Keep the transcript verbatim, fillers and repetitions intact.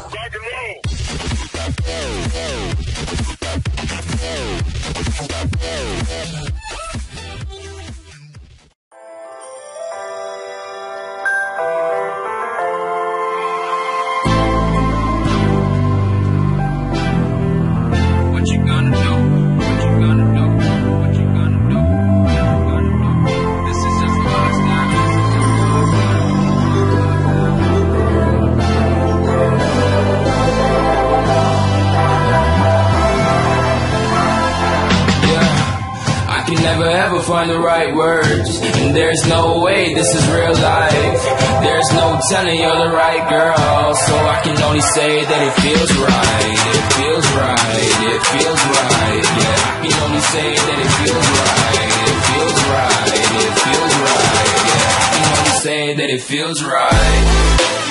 Never ever find the right words, and there's no way this is real life. There's no telling you're the right girl, so I can only say that it feels right. It feels right, it feels right, yeah. I can only say that it feels right. It feels right, it feels right, yeah. I can only say that it feels right.